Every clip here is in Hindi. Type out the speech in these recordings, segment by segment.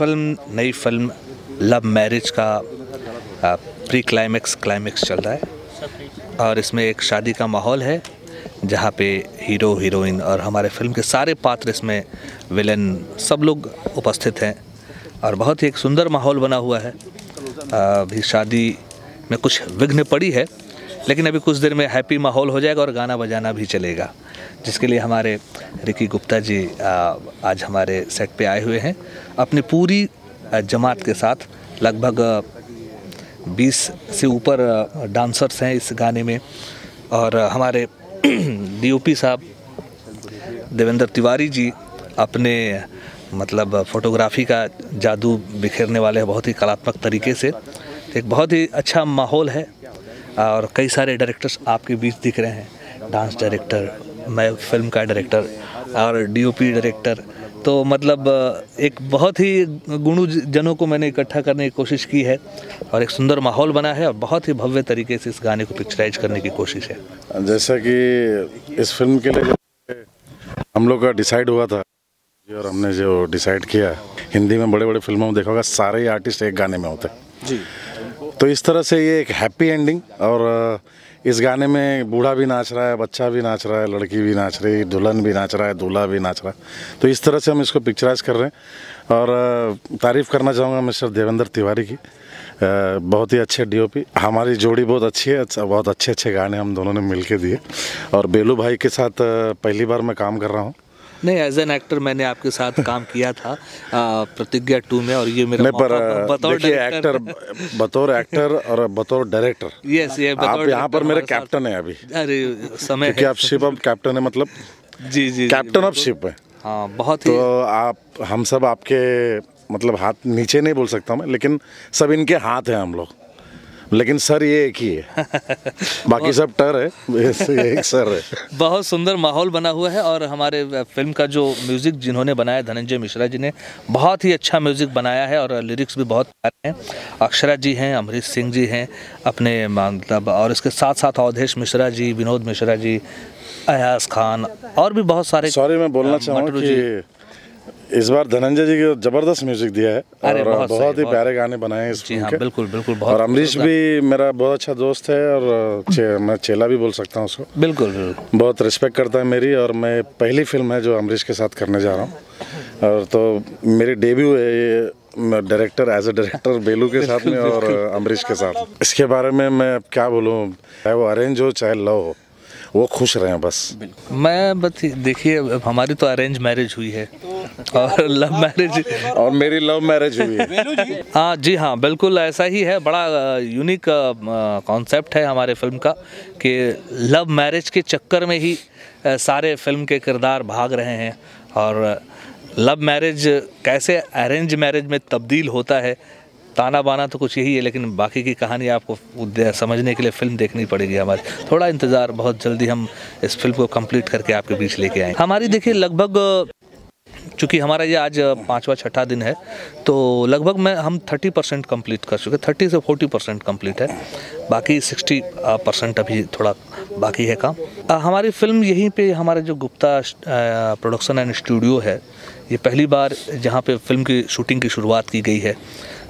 नई फिल्म लव मैरिज का प्री क्लाइमेक्स चल रहा है और इसमें एक शादी का माहौल है जहाँ पे हीरो हीरोइन और हमारे फिल्म के सारे पात्र इसमें विलेन सब लोग उपस्थित हैं और बहुत ही एक सुंदर माहौल बना हुआ है। अभी शादी में कुछ विघ्न पड़ी है लेकिन अभी कुछ देर में हैप्पी माहौल हो जाएगा और गाना बजाना भी चलेगा, जिसके लिए हमारे रिकी गुप्ता जी आज हमारे सेट पे आए हुए हैं अपनी पूरी जमात के साथ। लगभग 20 से ऊपर डांसर्स हैं इस गाने में और हमारे डीओपी साहब देवेंद्र तिवारी जी अपने मतलब फोटोग्राफी का जादू बिखेरने वाले हैं बहुत ही कलात्मक तरीके से। एक बहुत ही अच्छा माहौल है और कई सारे डायरेक्टर्स आपके बीच दिख रहे हैं, डांस डायरेक्टर, मैं फिल्म का डायरेक्टर और डीओपी डायरेक्टर। तो मतलब एक बहुत ही गुणजनों को मैंने इकट्ठा करने की कोशिश की है और एक सुंदर माहौल बना है और बहुत ही भव्य तरीके से इस गाने को पिक्चराइज करने की कोशिश है। जैसा कि इस फिल्म के लिए हम लोग का डिसाइड हुआ था और हमने जो डिसाइड किया, हिंदी में बड़े बड़े फिल्मों में देखा होगा सारे आर्टिस्ट एक गाने में होते हैं जी। तो इस तरह से ये एक हैप्पी एंडिंग और इस गाने में बूढ़ा भी नाच रहा है, बच्चा भी नाच रहा है, लड़की भी नाच रही है, दुल्हन भी नाच रहा है, दूल्हा भी नाच रहा है। तो इस तरह से हम इसको पिक्चराइज कर रहे हैं और तारीफ़ करना चाहूँगा मिस्टर देवेंद्र तिवारी की, बहुत ही अच्छे डीओपी। हमारी जोड़ी बहुत अच्छी है, बहुत अच्छे गाने हम दोनों ने मिल के दिए और बेलू भाई के साथ पहली बार मैं काम कर रहा हूँ। नहीं, एज एन एक्टर मैंने आपके साथ काम किया था प्रतिज्ञा 2 में और ये मेरा बतौर एक्टर और बतौर डायरेक्टर। यस, ये आप यहाँ पर मेरे कैप्टन है अभी। अरे समय क्योंकि आप शिप ऑफ कैप्टन है, मतलब जी कैप्टन ऑफ शिप है। हाँ, बहुत ही। तो आप हम सब आपके मतलब हाथ नीचे नहीं बोल सकता मैं, लेकिन सब इनके हाथ हैं हम लोग, लेकिन सर ये एक ही है बाकी सब टर है, एक सर है। बहुत सुंदर माहौल बना हुआ है और हमारे फिल्म का जो म्यूज़िक जिन्होंने बनाया धनंजय मिश्रा जी ने बहुत ही अच्छा म्यूज़िक बनाया है और लिरिक्स भी बहुत प्यारे हैं। अक्षरा जी हैं, अमरीश सिंह जी हैं अपने मतलब, और इसके साथ साथ अवधेश मिश्रा जी, विनोद मिश्रा जी, अयाज खान और भी बहुत सारे। सॉरी, मैं बोलना चाहूँगा कि इस बार धनंजय जी को जबरदस्त म्यूजिक दिया है और बहुत ही प्यारे गाने बनाए हैं इस फिल्म के। बिल्कुल बहुत। और अमरीश भी मेरा बहुत अच्छा दोस्त है और मैं चेला भी बोल सकता हूँ उसको। बिल्कुल बहुत रिस्पेक्ट करता है मेरी, और मैं पहली फिल्म है जो अमरीश के साथ करने जा रहा हूँ और तो मेरी डेब्यू है ये डायरेक्टर, एज ए डायरेक्टर बेलू के साथ में और अमरीश के साथ। इसके बारे में मैं क्या बोलूँ, चाहे वो अरेंज हो चाहे लव हो, वो खुश रहे बस। मैं बस देखिए, हमारी तो अरेंज मैरिज हुई है और लव मैरिज, और मेरी लव मैरिज हुई है। हाँ जी, हाँ बिल्कुल ऐसा ही है। बड़ा यूनिक कॉन्सेप्ट है हमारे फिल्म का कि लव मैरिज के चक्कर में ही सारे फिल्म के किरदार भाग रहे हैं और लव मैरिज कैसे अरेंज मैरिज में तब्दील होता है, ताना बाना तो कुछ यही है, लेकिन बाकी की कहानी आपको समझने के लिए फिल्म देखनी पड़ेगी हमारी। थोड़ा इंतज़ार, बहुत जल्दी हम इस फिल्म को कंप्लीट करके आपके बीच लेके आएंगे। हमारी देखिए लगभग, चूँकि हमारा ये आज 5वां-6ठा दिन है, तो लगभग हम 30% कंप्लीट कर चुके, 30 से 40% कंप्लीट है, बाकी 60% अभी थोड़ा बाकी है काम। हमारी फिल्म यहीं पे हमारे जो गुप्ता प्रोडक्शन एंड स्टूडियो है, ये पहली बार जहाँ पे फिल्म की शूटिंग की शुरुआत की गई है,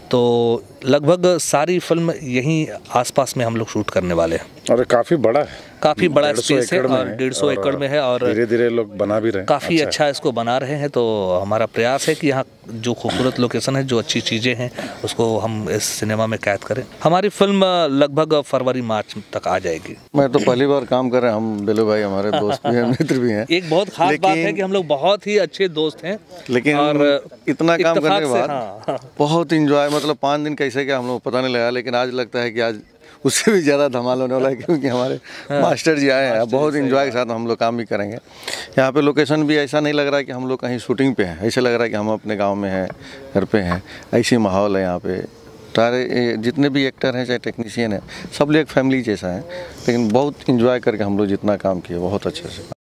तो लगभग सारी फिल्म यहीं आसपास में हम लोग शूट करने वाले हैं। और काफ़ी बड़ा है, काफ़ी बड़ा स्पेस है और 150 एकड़ में है और धीरे धीरे लोग बना भी रहे हैं, काफ़ी अच्छा इसको बना रहे हैं। तो हमारा प्रयास है कि यहाँ जो खूबसूरत लोकेशन है, जो अच्छी चीज़ें हैं, उसको हम इस सिनेमा में कैद करें। हमारी फिल्म लगभग फरवरी-मार्च तक आ जाएगी। मैं तो पहली बार काम कर रहे हैं, हम बेलू भाई हमारे दोस्त भी हैं, मित्र भी हैं। एक बहुत खास बात है कि हम लोग बहुत ही अच्छे दोस्त हैं, लेकिन और इतना काम करने के बाद बहुत इंजॉय, मतलब 5 दिन कैसे क्या हम लोग पता नहीं लगा, लेकिन आज लगता है कि आज उससे भी ज़्यादा धमाल होने वाला है क्योंकि हमारे मास्टर जी आए हैं। बहुत इंजॉय के साथ हम लोग काम भी करेंगे। यहाँ पे लोकेशन भी ऐसा नहीं लग रहा है कि हम लोग कहीं शूटिंग पे हैं, ऐसा लग रहा है कि हम अपने गांव में हैं, घर पे हैं। ऐसी माहौल है यहाँ पे। सारे जितने भी एक्टर हैं चाहे टेक्नीशियन हैं, सब लोग एक फैमिली जैसा है, लेकिन बहुत इंजॉय करके हम लोग जितना काम किए बहुत अच्छे से।